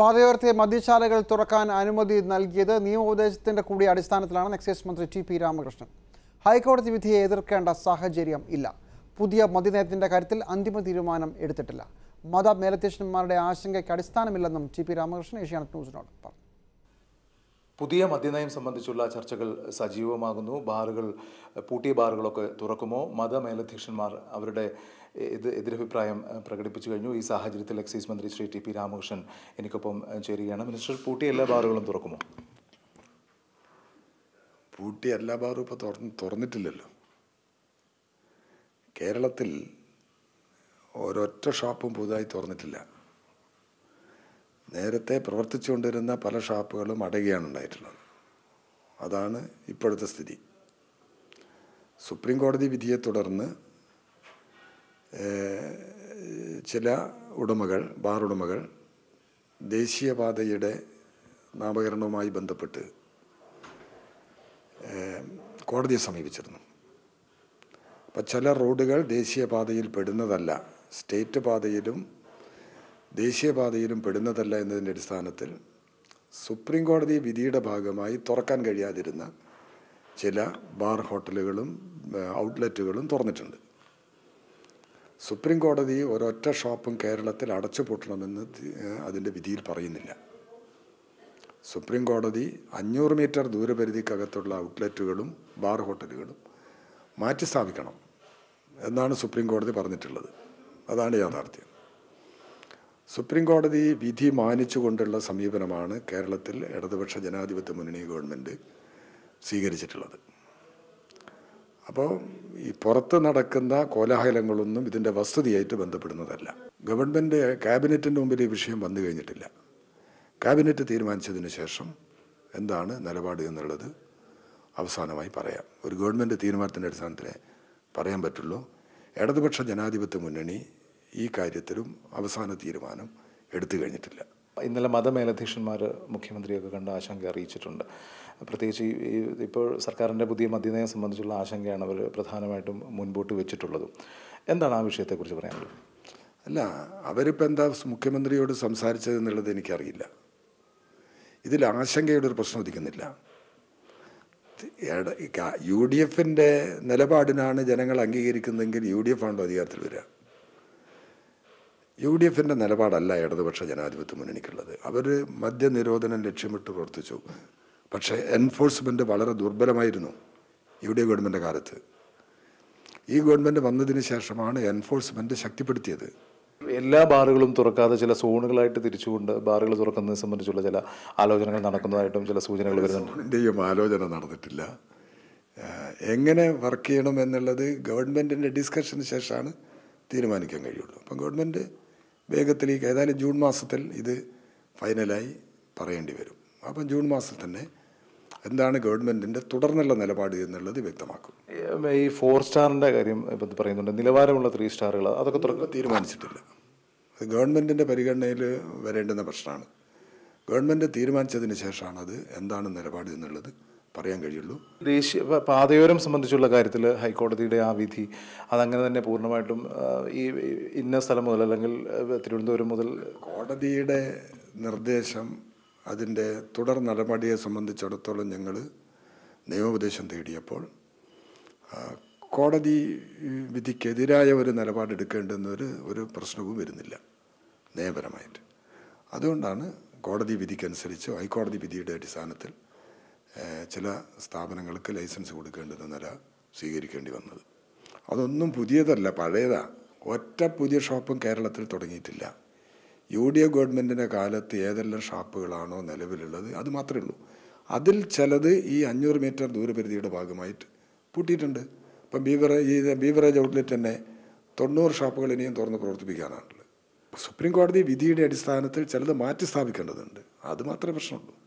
പാതയോരത്തെ മദ്യശാലകൾ തുറക്കാൻ അനുമതി നൽകിയത് നിയമോപദേശത്തിന്റെ കൂടി അടിസ്ഥാനത്തിലാണ് എക്സൈസ് മന്ത്രി ടി.പി. രാമകൃഷ്ണൻ. ഹൈക്കോടതി വിധിയെ എതിർക്കേണ്ട സാഹചര്യം ഇല്ല. പുതിയ മദ്യനയത്തിന്റെ കാര്യത്തിൽ അന്തിമ തീരുമാനം എടുത്തിട്ടില്ല. മത മേലധ്യക്ഷന്മാരുടെ ആശങ്കയ്ക്ക് അടിസ്ഥാനമില്ലെന്നും ടി.പി. രാമകൃഷ്ണൻ ഏഷ്യാനെറ്റ് ന്യൂസിനോട് പറഞ്ഞു. പുതിയ മദ്യനയം സംബന്ധിച്ചുള്ള ചർച്ചകൾ സജീവമാകുന്നു. പൂട്ടിയ ബാറുകളൊക്കെ തുറക്കുമോ? മതമേലധ്യക്ഷന്മാർ അവരുടെ എതിരഭിപ്രായം പ്രകടിപ്പിച്ചു കഴിഞ്ഞു. ഈ സാഹചര്യത്തിൽ എക്സൈസ് മന്ത്രി ശ്രീ ടി.പി. രാമകൃഷ്ണൻ എനിക്കൊപ്പം ചേരുകയാണ്. മിനിസ്റ്റർ, പൂട്ടിയ എല്ലാ ബാറുകളും തുറക്കുമോ? പൂട്ടിയ എല്ലാ ബാറും ഇപ്പോൾ തുറന്നിട്ടില്ലല്ലോ. കേരളത്തിൽ ഒരൊറ്റ ഷോപ്പും പുതുതായി തുറന്നിട്ടില്ല. നേരത്തെ പ്രവർത്തിച്ചുകൊണ്ടിരുന്ന പല ഷാപ്പുകളും അടയുകയാണ് ഉണ്ടായിട്ടുള്ളത്. അതാണ് ഇപ്പോഴത്തെ സ്ഥിതി. സുപ്രീം കോടതി വിധിയെ തുടർന്ന് ചില ബാർ ഉടമകൾ ദേശീയപാതയുടെ നാമകരണവുമായി ബന്ധപ്പെട്ട് കോടതിയെ സമീപിച്ചിരുന്നു. അപ്പം ചില റോഡുകൾ ദേശീയപാതയിൽ പെടുന്നതല്ല, സ്റ്റേറ്റ് പാതയിലും ദേശീയപാതയിലും പെടുന്നതല്ല എന്നതിൻ്റെ അടിസ്ഥാനത്തിൽ സുപ്രീം കോടതി വിധിയുടെ ഭാഗമായി തുറക്കാൻ കഴിയാതിരുന്ന ചില ബാർ ഹോട്ടലുകളും ഔട്ട്ലെറ്റുകളും തുറന്നിട്ടുണ്ട്. സുപ്രീം കോടതി ഒരൊറ്റ ഷോപ്പും കേരളത്തിൽ അടച്ചുപൂട്ടണമെന്ന് അതിൻ്റെ വിധിയിൽ പറയുന്നില്ല. സുപ്രീം കോടതി 500 മീറ്റർ ദൂരപരിധിക്കകത്തുള്ള ഔട്ട്ലെറ്റുകളും ബാർ ഹോട്ടലുകളും മാറ്റി സ്ഥാപിക്കണം എന്നാണ് സുപ്രീം കോടതി പറഞ്ഞിട്ടുള്ളത്. അതാണ് യാഥാർത്ഥ്യം. സുപ്രീം കോടതി വിധി മാനിച്ചുകൊണ്ടുള്ള സമീപനമാണ് കേരളത്തിൽ ഇടതുപക്ഷ ജനാധിപത്യ മുന്നണി ഗവൺമെൻറ് സ്വീകരിച്ചിട്ടുള്ളത്. അപ്പോൾ ഈ പുറത്ത് നടക്കുന്ന കോലാഹലങ്ങളൊന്നും ഇതിൻ്റെ വസ്തുതയായിട്ട് ബന്ധപ്പെടുന്നതല്ല. ഗവൺമെൻറ് ക്യാബിനറ്റിൻ്റെ മുമ്പിൽ ഈ വിഷയം വന്നു കഴിഞ്ഞിട്ടില്ല. ക്യാബിനറ്റ് തീരുമാനിച്ചതിന് ശേഷം എന്താണ് നിലപാട് എന്നുള്ളത് അവസാനമായി പറയാം. ഒരു ഗവൺമെൻറ് തീരുമാനത്തിൻ്റെ അടിസ്ഥാനത്തിലേ പറയാൻ പറ്റുള്ളൂ. ഇടതുപക്ഷ ജനാധിപത്യ മുന്നണി ഈ കാര്യത്തിലും അവസാന തീരുമാനം എടുത്തു കഴിഞ്ഞിട്ടില്ല. ഇന്നലെ മതമേലധ്യക്ഷന്മാർ മുഖ്യമന്ത്രിയൊക്കെ കണ്ട ആശങ്ക അറിയിച്ചിട്ടുണ്ട്. പ്രത്യേകിച്ച് ഇപ്പോൾ സർക്കാരിൻ്റെ പുതിയ മദ്യനയം സംബന്ധിച്ചുള്ള ആശങ്കയാണ് അവർ പ്രധാനമായിട്ടും മുൻപോട്ട് വെച്ചിട്ടുള്ളത്. എന്താണ് ആ വിഷയത്തെക്കുറിച്ച് പറയാനുള്ളത്? അല്ല, അവരിപ്പോൾ എന്താ മുഖ്യമന്ത്രിയോട് സംസാരിച്ചത് എന്നുള്ളത് എനിക്കറിയില്ല. ഇതിൽ ആശങ്കയുടെ ഒരു പ്രശ്നം ഉദിക്കുന്നില്ല. UDFിൻ്റെ നിലപാടിനാണ് ജനങ്ങൾ അംഗീകരിക്കുന്നതെങ്കിൽ UDF ആണോ അധികാരത്തിൽ വരിക? UDFിൻ്റെ നിലപാടല്ല ഇടതുപക്ഷ ജനാധിപത്യ മുന്നണിക്കുള്ളത്. അവർ മദ്യനിരോധനം ലക്ഷ്യമിട്ട് പ്രവർത്തിച്ചു. പക്ഷേ എൻഫോഴ്സ്മെൻറ്റ് വളരെ ദുർബലമായിരുന്നു UDF ഗവൺമെൻറ് കാലത്ത്. ഈ ഗവൺമെൻറ് വന്നതിന് ശേഷമാണ് എൻഫോഴ്സ്മെൻറ്റ് ശക്തിപ്പെടുത്തിയത്. എല്ലാ ബാറുകളും തുറക്കാതെ ചില സോണുകളായിട്ട് തിരിച്ചുകൊണ്ട് ബാറുകൾ തുറക്കുന്നത് സംബന്ധിച്ചുള്ള ചില ആലോചനകൾ നടക്കുന്നതായിട്ടും ചില സൂചനകൾ വരുന്നുണ്ട്. സോണിൻ്റെയും ആലോചന നടന്നിട്ടില്ല. എങ്ങനെ വർക്ക് ചെയ്യണം എന്നുള്ളത് ഗവൺമെൻറ്റിൻ്റെ ഡിസ്കഷന് ശേഷമാണ് തീരുമാനിക്കാൻ കഴിയുള്ളൂ. അപ്പം ഗവൺമെൻറ് വേഗത്തിലേക്ക് ഏതായാലും ജൂൺ മാസത്തിൽ ഇത് ഫൈനലായി പറയേണ്ടി വരും. അപ്പം ജൂൺ മാസത്തിൽ തന്നെ എന്താണ് ഗവൺമെൻറ്റിൻ്റെ തുടർന്നുള്ള നിലപാട് എന്നുള്ളത് വ്യക്തമാക്കും. ഈ 4 സ്റ്റാറിൻ്റെ കാര്യം ഇപ്പം പറയുന്നുണ്ട്. നിലവാരമുള്ള 3 സ്റ്റാറുകൾ അതൊക്കെ തീരുമാനിച്ചിട്ടില്ല. അത് ഗവൺമെൻറ്റിൻ്റെ പരിഗണനയിൽ വരേണ്ടുന്ന പ്രശ്നമാണ്. ഗവൺമെൻറ് തീരുമാനിച്ചതിന് ശേഷമാണ് അത് എന്താണ് നിലപാട് എന്നുള്ളത് പറയാൻ കഴിയുള്ളൂ. ദേശീയ പാതയോരം സംബന്ധിച്ചുള്ള കാര്യത്തിൽ ഹൈക്കോടതിയുടെ ആ വിധി അതങ്ങനെ തന്നെ പൂർണ്ണമായിട്ടും ഈ ഇന്ന സ്ഥലം മുതൽ അല്ലെങ്കിൽ തിരുവനന്തപുരം മുതൽ കോടതിയുടെ നിർദ്ദേശം അതിൻ്റെ തുടർ നടപടിയെ സംബന്ധിച്ചിടത്തോളം ഞങ്ങൾ നിയമോപദേശം തേടിയപ്പോൾ കോടതി വിധിക്കെതിരായ ഒരു നിലപാടെടുക്കേണ്ടുന്നൊരു പ്രശ്നവും വരുന്നില്ല നിയമപരമായിട്ട്. അതുകൊണ്ടാണ് കോടതി വിധിക്കനുസരിച്ച് ഹൈക്കോടതി വിധിയുടെ അടിസ്ഥാനത്തിൽ ചില സ്ഥാപനങ്ങൾക്ക് ലൈസൻസ് കൊടുക്കേണ്ടുന്ന നില സ്വീകരിക്കേണ്ടി വന്നത്. അതൊന്നും പുതിയതല്ല, പഴയതാണ്. ഒറ്റ പുതിയ ഷോപ്പും കേരളത്തിൽ തുടങ്ങിയിട്ടില്ല. UDF ഗവൺമെൻറ്റിൻ്റെ കാലത്ത് ഏതെല്ലാം ഷാപ്പുകളാണോ നിലവിലുള്ളത് അത് മാത്രമേ ഉള്ളൂ. അതിൽ ചിലത് ഈ 500 മീറ്റർ ദൂരപരിധിയുടെ ഭാഗമായിട്ട് പൂട്ടിയിട്ടുണ്ട്. ഇപ്പം ബീവറേജ് ഔട്ട്ലെറ്റ് തന്നെ 90 ഷാപ്പുകൾ ഇനിയും തുറന്ന് പ്രവർത്തിപ്പിക്കാനാണുള്ളത്. സുപ്രീം കോടതി വിധിയുടെ അടിസ്ഥാനത്തിൽ ചിലത് മാറ്റി സ്ഥാപിക്കേണ്ടതുണ്ട്. അത് മാത്രമേ പ്രശ്നമുള്ളൂ.